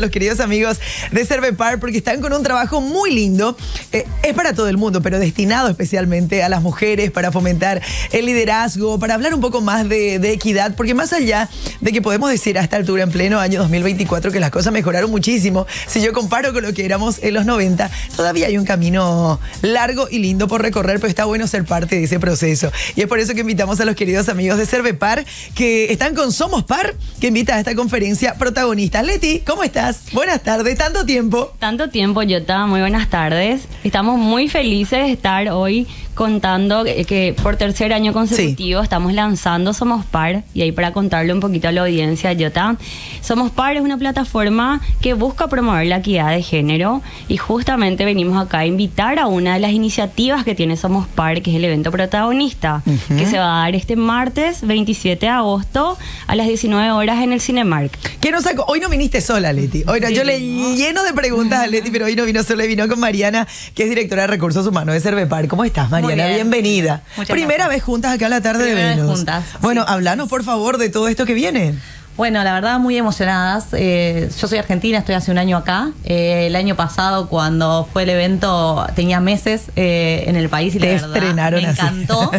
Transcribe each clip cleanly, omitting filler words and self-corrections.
los queridos amigos de Cervepar porque están con un trabajo muy lindo. Es para todo el mundo, pero destinado especialmente a las mujeres para fomentar el liderazgo, para hablar un poco más de equidad, porque más allá de que podemos decir a esta altura, en pleno año 2024, que las cosas mejoraron muchísimo, si yo comparo con lo que éramos en los 90, todavía hay un camino largo y lindo por recorrer, pero está bueno ser parte de ese proceso. Y es por eso que invitamos a los queridos amigos de Cervepar, que están con Somos Par, que invita a esta conferencia protagonistas. Leti, ¿cómo estás? Buenas tardes, ¿tanto tiempo? Tanto tiempo, Jota, muy buenas tardes. Estamos muy felices de estar hoy contando que por tercer año consecutivo estamos lanzando Somos Par, y ahí para contarle un poquito a la audiencia, Jota, Somos Par es una plataforma que busca promover la equidad de género, y justamente venimos acá a invitar a una de las iniciativas que tiene Somos Par, que es el evento protagonista, que se va a dar este martes 27 de agosto a las 19 horas en el Cinemark. ¿Qué nos sacó? Hoy no viniste sola, Leti. Hoy no, yo le lleno de preguntas a Leti, pero hoy no vino sola, vino con Mariana, que es directora de Recursos Humanos de Cervepar. ¿Cómo estás, Mariana? Bien. Bienvenida. Primera vez juntas acá a la tarde de Venus. Juntas. Bueno, háblanos por favor de todo esto que viene. Bueno, la verdad muy emocionadas. Yo soy argentina, estoy hace un año acá. El año pasado cuando fue el evento tenía meses en el país y la verdad me encantó.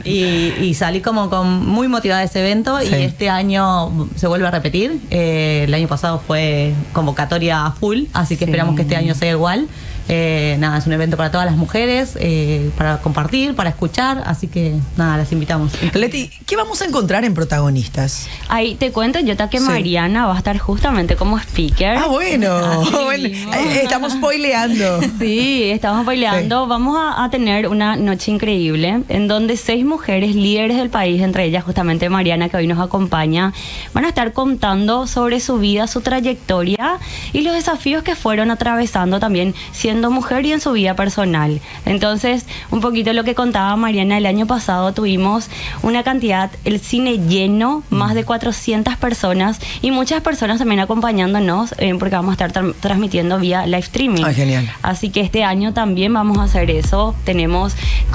y salí como muy motivada de ese evento, y este año se vuelve a repetir. El año pasado fue convocatoria full, así que esperamos que este año sea igual. Nada, es un evento para todas las mujeres, para compartir, para escuchar, así que nada, las invitamos. Leti, ¿qué vamos a encontrar en protagonistas? Ahí te cuento, Jota, que Mariana va a estar justamente como speaker. Ah, bueno, estamos spoileando. Sí, estamos spoileando. Vamos a tener una noche increíble en donde 6 mujeres líderes del país, entre ellas justamente Mariana, que hoy nos acompaña, van a estar contando sobre su vida, su trayectoria y los desafíos que fueron atravesando también siendo mujer y en su vida personal. Entonces, un poquito lo que contaba Mariana, el año pasado tuvimos una cantidad, el cine lleno, más de 400 personas y muchas personas también acompañándonos, porque vamos a estar transmitiendo vía live streaming. Ah, genial. Así que este año también vamos a hacer eso. Tenemos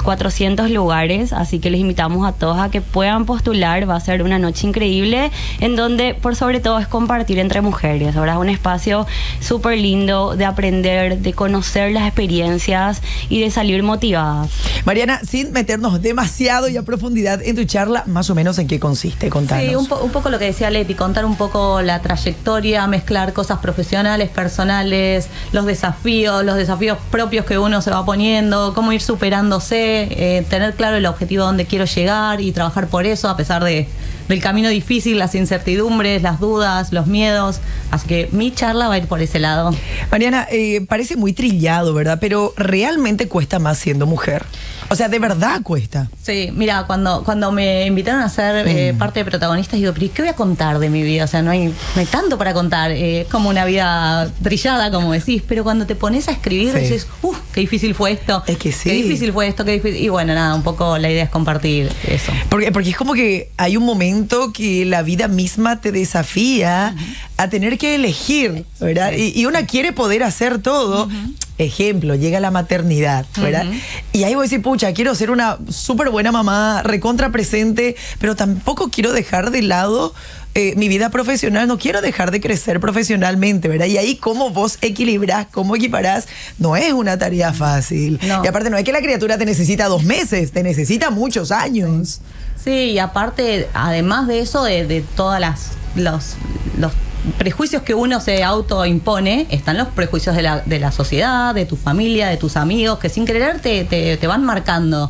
400 lugares, así que les invitamos a todos a que puedan postular. Va a ser una noche increíble en donde, por sobre todo, es compartir entre mujeres. Ahora es un espacio súper lindo de aprender, de conocer las experiencias y de salir motivadas. Mariana, sin meternos demasiado y a profundidad en tu charla, más o menos en qué consiste, contanos. Sí, un poco lo que decía Leti, contar un poco la trayectoria, mezclar cosas profesionales, personales, los desafíos propios que uno se va poniendo, cómo ir superándose, tener claro el objetivo a donde quiero llegar y trabajar por eso, a pesar del camino difícil, las incertidumbres, las dudas, los miedos. Así que mi charla va a ir por ese lado. Mariana, parece muy trillado, ¿verdad? Pero realmente cuesta más siendo mujer. O sea, de verdad cuesta. Sí, mira, cuando me invitaron a ser parte de protagonistas, digo, pero ¿qué voy a contar de mi vida? O sea, no hay tanto para contar. Es como una vida trillada, como decís. Pero cuando te pones a escribir, dices, qué difícil fue esto. Es que sí. Qué difícil fue esto, qué difícil. Y bueno, nada, un poco la idea es compartir eso. Porque es como que hay un momento que la vida misma te desafía a tener que elegir, ¿verdad? Y una quiere poder hacer todo. Ejemplo, llega la maternidad, ¿verdad? Y ahí voy a decir, pucha, quiero ser una súper buena mamá, recontra presente, pero tampoco quiero dejar de lado mi vida profesional, no quiero dejar de crecer profesionalmente, ¿verdad? Y ahí cómo vos equilibrás, cómo equiparás, no es una tarea fácil. No. Y aparte no es que la criatura te necesita 2 meses, te necesita muchos años. Sí, y aparte, además de eso, de todas los prejuicios que uno se autoimpone, están los prejuicios de la sociedad, de tu familia, de tus amigos, que sin querer te van marcando.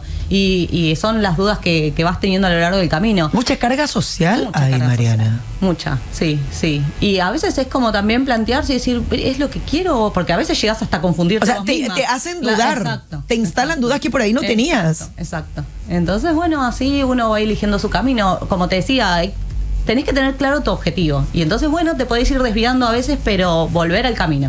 Y son las dudas que vas teniendo a lo largo del camino. ¿Mucha carga social? Ay, Mariana. Mucha, sí. Y a veces es como también plantearse y decir, ¿es lo que quiero? Porque a veces llegas hasta confundirte. O sea, te hacen dudar. Te instalan dudas que por ahí no tenías. Exacto. Entonces, bueno, así uno va eligiendo su camino. Como te decía, tenés que tener claro tu objetivo. Y entonces, bueno, te podés ir desviando a veces, pero volver al camino.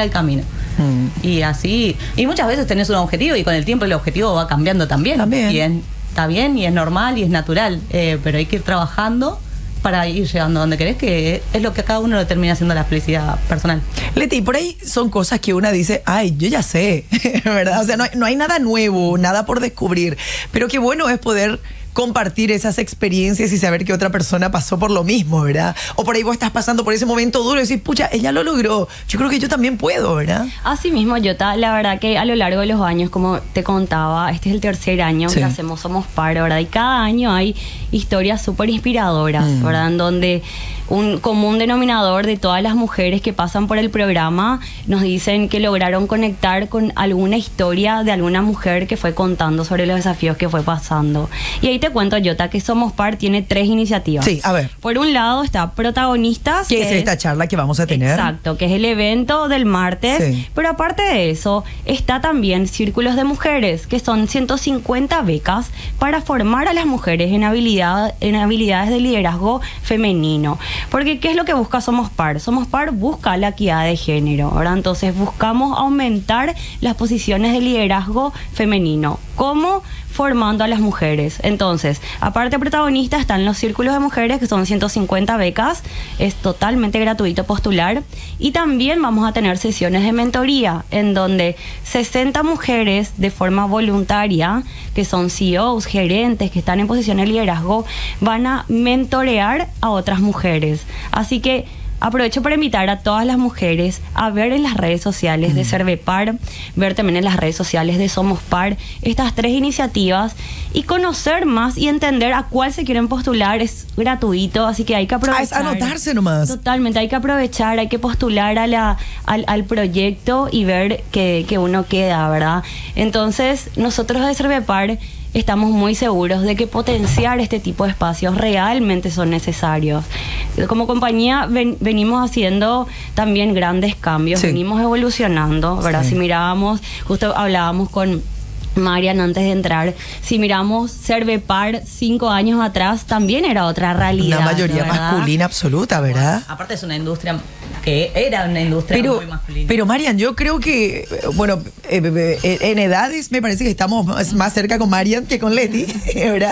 Y así. Y muchas veces tenés un objetivo y con el tiempo el objetivo va cambiando también. Y está bien y es normal y es natural. Pero hay que ir trabajando para ir llegando a donde querés, que es lo que a cada uno le termina haciendo la felicidad personal. Leti, por ahí son cosas que una dice, ay, yo ya sé, ¿verdad? O sea, no hay nada nuevo, nada por descubrir. Pero qué bueno es poder compartir esas experiencias y saber que otra persona pasó por lo mismo, ¿verdad? O por ahí vos estás pasando por ese momento duro y decís, pucha, ella lo logró, yo creo que yo también puedo, ¿verdad? Así mismo, Yota, la verdad que a lo largo de los años, como te contaba, este es el tercer año que hacemos Somos Par, ¿verdad? Y cada año hay historias súper inspiradoras, ¿verdad? En donde un común denominador de todas las mujeres que pasan por el programa nos dicen que lograron conectar con alguna historia de alguna mujer que fue contando sobre los desafíos que fue pasando. Y ahí te cuento, Yota, que Somos Par tiene 3 iniciativas. Sí, a ver. Por un lado está Protagonistas. ¿Qué es esta charla que vamos a tener? Exacto, que es el evento del martes. Sí. Pero aparte de eso, está también Círculos de Mujeres, que son 150 becas para formar a las mujeres en habilidades de liderazgo femenino. Porque ¿qué es lo que busca Somos Par? Somos Par busca la equidad de género, ¿verdad? Entonces buscamos aumentar las posiciones de liderazgo femenino. ¿Cómo? Formando a las mujeres. Entonces, aparte de Protagonistas, están los Círculos de Mujeres, que son 150 becas. Es totalmente gratuito postular. Y también vamos a tener sesiones de mentoría, en donde 60 mujeres de forma voluntaria, que son CEOs, gerentes, que están en posiciones de liderazgo, van a mentorear a otras mujeres. Así que aprovecho para invitar a todas las mujeres a ver en las redes sociales de Cervepar, ver también en las redes sociales de Somos Par estas 3 iniciativas y conocer más y entender a cuál se quieren postular. Es gratuito, así que hay que aprovechar. Es anotarse nomás. Totalmente, hay que aprovechar, hay que postular al proyecto y ver que uno queda, ¿verdad? Entonces, nosotros de Cervepar estamos muy seguros de que potenciar este tipo de espacios realmente son necesarios. Como compañía venimos haciendo también grandes cambios, venimos evolucionando, ¿verdad? Si mirábamos, justo hablábamos con Marian antes de entrar, si miramos Cervepar 5 años atrás, también era otra realidad. Una mayoría masculina absoluta, ¿verdad? Bueno, aparte es una industria que era una industria muy masculina. Pero Marian, yo creo que, bueno, en edades me parece que estamos más cerca con Marian que con Leti, ¿verdad?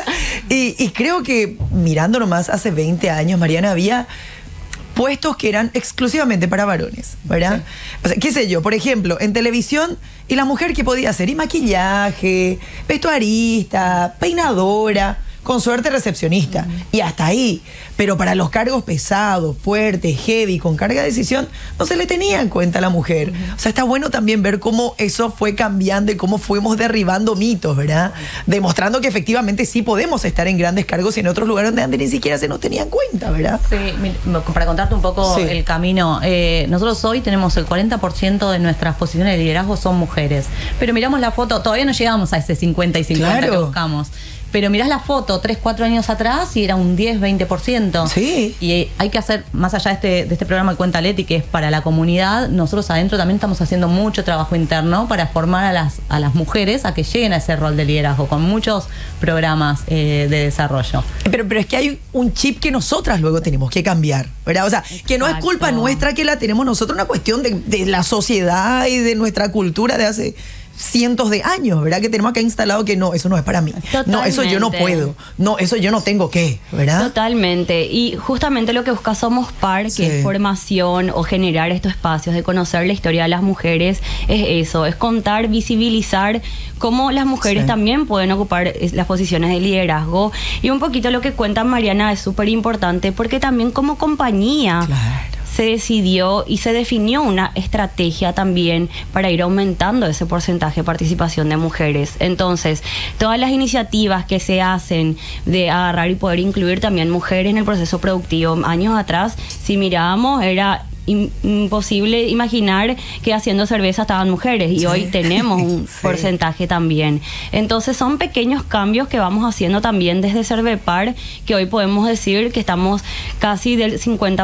Y creo que mirando nomás hace 20 años, Mariana, había puestos que eran exclusivamente para varones, ¿verdad? Sí. O sea, qué sé yo, por ejemplo, en televisión, ¿y la mujer qué podía hacer? Y maquillaje, vestuarista, peinadora, con suerte recepcionista, y hasta ahí. Pero para los cargos pesados, fuertes, heavy, con carga de decisión, no se le tenía en cuenta a la mujer. O sea, está bueno también ver cómo eso fue cambiando y cómo fuimos derribando mitos, ¿verdad? Demostrando que efectivamente sí podemos estar en grandes cargos y en otros lugares donde antes ni siquiera se nos tenía en cuenta, ¿verdad? Sí, para contarte un poco el camino, nosotros hoy tenemos el 40% de nuestras posiciones de liderazgo son mujeres, pero miramos la foto, todavía no llegamos a ese 50 y 50 que buscamos. Pero mirás la foto 3, 4 años atrás y era un 10, 20%. Sí. Y hay que hacer, más allá de este programa que cuenta Leti, que es para la comunidad, nosotros adentro también estamos haciendo mucho trabajo interno para formar a las mujeres a que lleguen a ese rol de liderazgo, con muchos programas de desarrollo. Pero es que hay un chip que nosotras luego tenemos que cambiar, ¿verdad? O sea, que no es culpa nuestra que la tenemos nosotros, una cuestión de la sociedad y de nuestra cultura de hace cientos de años, ¿verdad? Que tenemos acá instalado que no, eso no es para mí. Totalmente. No, eso yo no puedo. No, eso yo no tengo que, ¿verdad? Totalmente. Y justamente lo que busca Somos Par, que es formación o generar estos espacios de conocer la historia de las mujeres, es eso, es contar, visibilizar cómo las mujeres también pueden ocupar las posiciones de liderazgo. Y un poquito lo que cuenta Mariana es súper importante, porque también como compañía se decidió y se definió una estrategia también para ir aumentando ese porcentaje de participación de mujeres. Entonces, todas las iniciativas que se hacen de agarrar y poder incluir también mujeres en el proceso productivo, años atrás, si mirábamos, era imposible imaginar que haciendo cerveza estaban mujeres y hoy tenemos un porcentaje también. Entonces son pequeños cambios que vamos haciendo también desde Cervepar, que hoy podemos decir que estamos casi del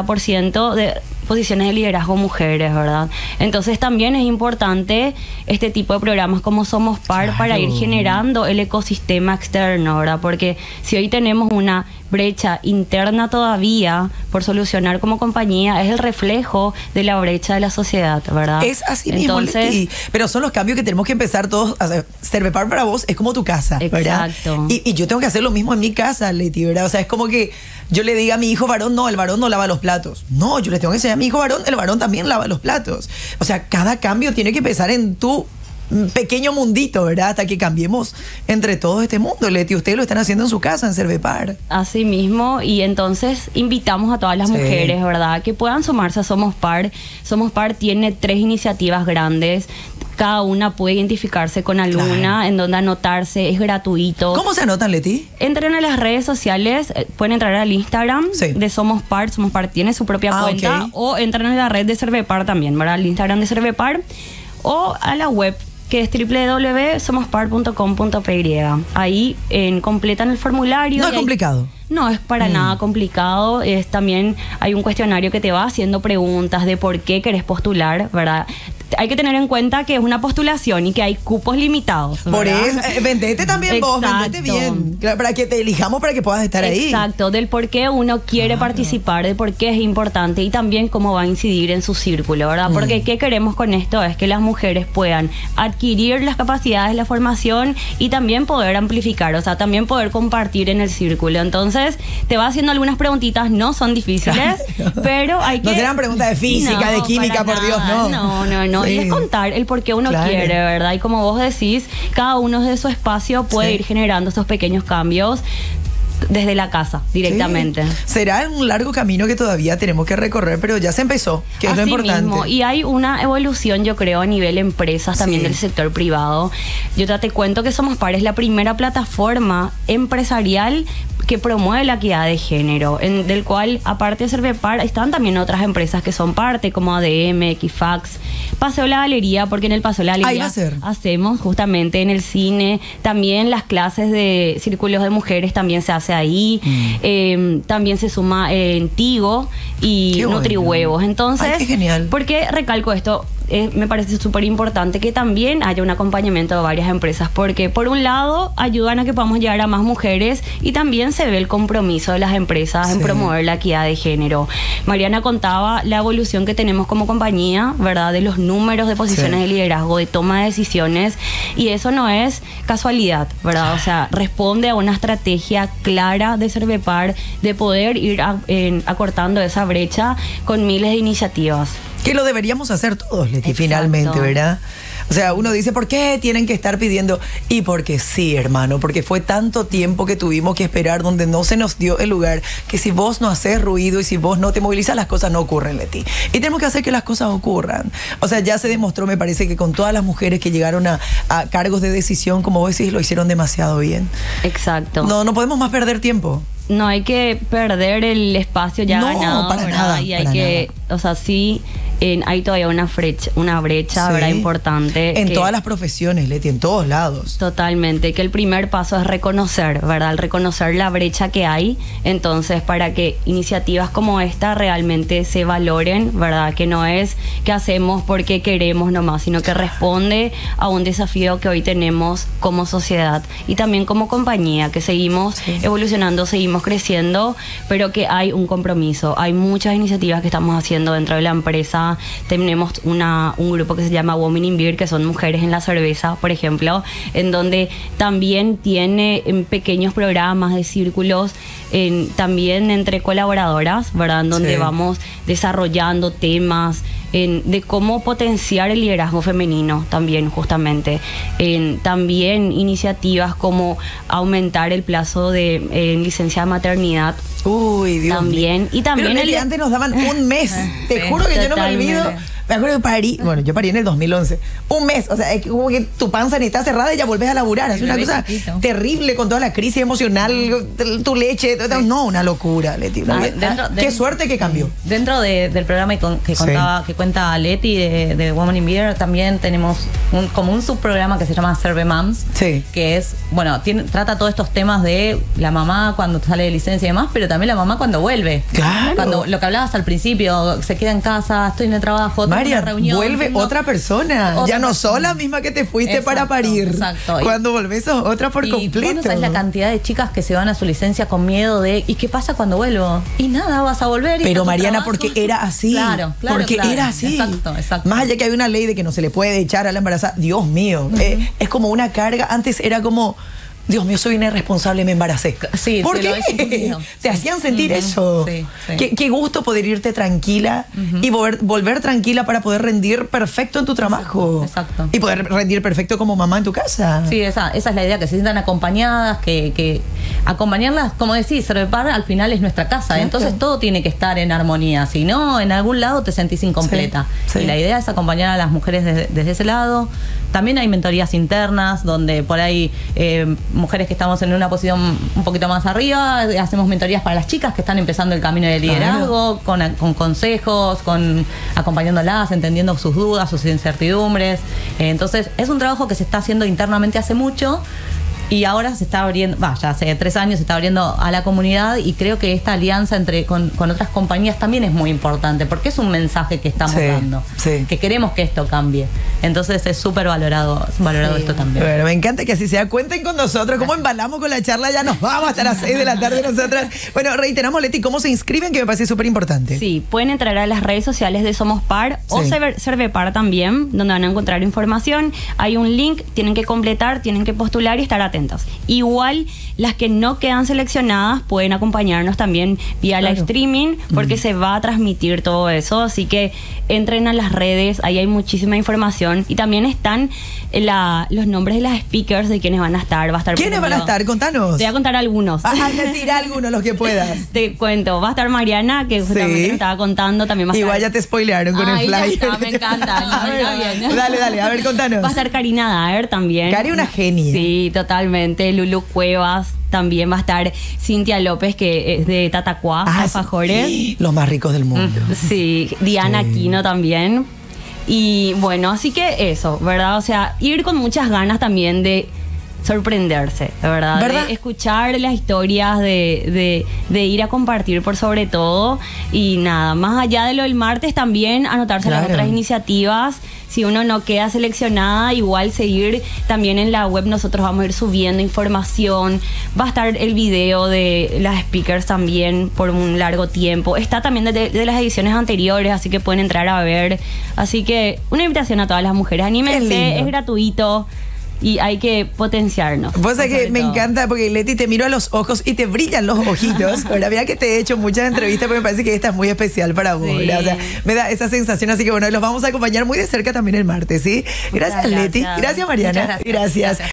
50% de posiciones de liderazgo mujeres, ¿verdad? Entonces también es importante este tipo de programas como Somos Par para ir generando el ecosistema externo, ¿verdad? Porque si hoy tenemos una brecha interna todavía por solucionar como compañía, es el reflejo de la brecha de la sociedad, ¿verdad? Es así mismo, Leti. Pero son los cambios que tenemos que empezar todos a hacer. Cervepar para vos es como tu casa, ¿verdad? Exacto. Y yo tengo que hacer lo mismo en mi casa, Leti, ¿verdad? O sea, es como que yo le diga a mi hijo varón, no, el varón no lava los platos. No, yo le tengo que enseñar a mi hijo varón, el varón también lava los platos. O sea, cada cambio tiene que empezar en tu pequeño mundito, ¿verdad? Hasta que cambiemos entre todos este mundo. Leti, ustedes lo están haciendo en su casa, en Cervepar. Así mismo, y entonces invitamos a todas las mujeres, ¿verdad?, que puedan sumarse a Somos Par. Somos Par tiene 3 iniciativas grandes. Cada una puede identificarse con alguna, en donde anotarse, es gratuito. ¿Cómo se anotan, Leti? Entren a las redes sociales, pueden entrar al Instagram de Somos Par tiene su propia cuenta, o entran a la red de Cervepar también, ¿verdad? Al Instagram de Cervepar, o a la web, que es www.somospar.com.py. Ahí completan el formulario. No es complicado. No es para nada complicado. También hay un cuestionario que te va haciendo preguntas de por qué querés postular, ¿verdad? Hay que tener en cuenta que es una postulación y que hay cupos limitados, ¿verdad? Por eso, vendete también vos, vendete bien. Para que te elijamos, para que puedas estar ahí. Exacto, del por qué uno quiere participar, de por qué es importante y también cómo va a incidir en su círculo, ¿verdad? Porque ¿qué queremos con esto? Es que las mujeres puedan adquirir las capacidades, la formación y también poder amplificar, o sea, también poder compartir en el círculo. Entonces, te va haciendo algunas preguntitas, no son difíciles, pero hay que... No serán preguntas de física, de química, por Dios, no. No. Y es contar el por qué uno quiere, ¿verdad? Y como vos decís, cada uno de su espacio puede ir generando estos pequeños cambios desde la casa, directamente. Será un largo camino que todavía tenemos que recorrer, pero ya se empezó, que es lo importante. Mismo. Y hay una evolución, yo creo, a nivel empresas, también del sector privado. Yo te cuento que Somos Par es la primera plataforma empresarial que promueve la equidad de género, del cual, aparte de Cervepar, están también otras empresas que son parte, como ADM, Equifax, Paseo La Galería, porque en el Paseo La Galería hacemos justamente en el cine, también las clases de círculos de mujeres también se hace ahí, también se suma en Tigo y Nutrihuevos. Entonces, qué genial. ¿Por qué recalco esto? Me parece súper importante que también haya un acompañamiento de varias empresas, porque por un lado ayudan a que podamos llegar a más mujeres y también se ve el compromiso de las empresas en promover la equidad de género. Mariana contaba la evolución que tenemos como compañía, ¿verdad? De los números de posiciones de liderazgo, de toma de decisiones, y eso no es casualidad, ¿verdad? O sea, responde a una estrategia clara de Cervepar de poder ir acortando esa brecha con miles de iniciativas. Que lo deberíamos hacer todos, Leti, finalmente, ¿verdad? O sea, uno dice, ¿por qué tienen que estar pidiendo? Y porque sí, hermano, porque fue tanto tiempo que tuvimos que esperar donde no se nos dio el lugar, que si vos no haces ruido y si vos no te movilizas, las cosas no ocurren, Leti. Y tenemos que hacer que las cosas ocurran. O sea, ya se demostró, me parece, que con todas las mujeres que llegaron a cargos de decisión, como vos decís, lo hicieron demasiado bien. Exacto. No podemos más perder tiempo. No hay que perder el espacio ya ganado, para ¿verdad? nada, y hay que, o sea, sí, hay todavía una brecha, ¿verdad? Importante. En todas las profesiones, Leti, en todos lados. Totalmente, que el primer paso es reconocer, ¿verdad? El reconocer la brecha que hay, entonces, para que iniciativas como esta realmente se valoren, ¿verdad? Que no es que hacemos porque queremos nomás, sino que responde a un desafío que hoy tenemos como sociedad y también como compañía, que seguimos evolucionando, seguimos creciendo, pero que hay un compromiso. Hay muchas iniciativas que estamos haciendo dentro de la empresa. Tenemos un grupo que se llama Women in Beer, que son mujeres en la cerveza, por ejemplo, en donde también tiene pequeños programas de círculos, también entre colaboradoras, ¿verdad? En donde vamos desarrollando temas de cómo potenciar el liderazgo femenino también, justamente. También iniciativas como aumentar el plazo de licencia de maternidad. Uy, Dios también. mío. Y también pero antes nos daban un mes. Te juro que yo no me olvido. Me acuerdo que parí, yo parí en el 2011. Un mes, o sea, es como que tu panza ni está cerrada y ya volvés a laburar. Es una cosa terrible con toda la crisis emocional, tu leche, no, una locura, Leti. Qué suerte que cambió. Dentro del programa que cuenta Leti de Women in Beer, también tenemos como un subprograma que se llama Serve Moms, que es, trata todos estos temas de la mamá cuando sale de licencia y demás, pero también la mamá cuando vuelve. Claro. Cuando lo que hablabas al principio, se queda en casa, estoy en el trabajo, María, reunión, vuelve otra persona. Ya no sos la misma que te fuiste para parir. Exacto. Cuando volvés sos otra por completo. Vos no sabés la cantidad de chicas que se van a su licencia con miedo de ¿y qué pasa cuando vuelvo? Y nada, vas a volver. Pero Mariana, porque era así. Claro. Porque era así. Exacto. Más allá que hay una ley de que no se le puede echar a la embarazada, Dios mío, es como una carga. Antes era como Dios mío, soy una irresponsable, me embaracé. Sí, ¿por qué? ¿Te hacían sentir eso? Sí, sí. Qué gusto poder irte tranquila y volver tranquila para poder rendir perfecto en tu trabajo. Exacto. Y poder rendir perfecto como mamá en tu casa. Sí, esa es la idea, que se sientan acompañadas, que acompañarlas, como decís, Servepar al final es nuestra casa, claro. Entonces todo tiene que estar en armonía, si no, en algún lado te sentís incompleta. Sí, sí. Y la idea es acompañar a las mujeres desde ese lado. También hay mentorías internas, donde por ahí mujeres que estamos en una posición un poquito más arriba, hacemos mentorías para las chicas que están empezando el camino de liderazgo, claro. con consejos, acompañándolas, entendiendo sus dudas, sus incertidumbres. Entonces, es un trabajo que se está haciendo internamente hace mucho. Y ahora se está abriendo, ya hace 3 años se está abriendo a la comunidad, y creo que esta alianza con otras compañías también es muy importante, porque es un mensaje que estamos dando, que queremos que esto cambie. Entonces es súper valorado esto también. Bueno, me encanta que así sea. Cuenten con nosotros, cómo embalamos con la charla, ya nos vamos hasta las 6 de la tarde nosotras. Bueno, reiteramos, Leti, cómo se inscriben, que me parece súper importante. Sí, pueden entrar a las redes sociales de Somos Par o Servepar también, donde van a encontrar información. Hay un link, tienen que completar, tienen que postular y estar atentos. Igual, las que no quedan seleccionadas pueden acompañarnos también vía live streaming, porque se va a transmitir todo eso, así que entren a las redes, ahí hay muchísima información, y también están los nombres de las speakers de quienes van a estar. Va a estar, ¿quiénes van a estar? Contanos. Te voy a contar algunos. Tira algunos, los que puedas. Te cuento, va a estar Mariana, que justamente me estaba contando, también va a estar... Igual ya te spoilearon con el flyer. Me encanta. Dale, a ver, contanos. Va a estar Karina Daer también. Cari, una genia. Sí, totalmente. Lulu Cuevas. También va a estar Cintia López, que es de Tatacuá, alfajores. Sí, los más ricos del mundo. Sí, Diana Aquino también. Y bueno, así que eso, ¿verdad? O sea, ir con muchas ganas también de sorprenderse, ¿verdad? De escuchar las historias, de ir a compartir por sobre todo. Y nada, más allá de lo del martes, también anotarse las otras iniciativas. Si uno no queda seleccionada, igual seguir también en la web. Nosotros vamos a ir subiendo información. Va a estar el video de las speakers también por un largo tiempo. Está también de las ediciones anteriores, así que pueden entrar a ver. Así que una invitación a todas las mujeres. Anímense, es gratuito. Y hay que potenciarnos. Vos sabés que me encanta, porque Leti, te miro a los ojos y te brillan los ojitos. Ahora, mira que te he hecho muchas entrevistas, porque me parece que esta es muy especial para vos. Sí. O sea, me da esa sensación, así que bueno, los vamos a acompañar muy de cerca también el martes, ¿sí? Gracias, Leti. Gracias, Mariana. Gracias.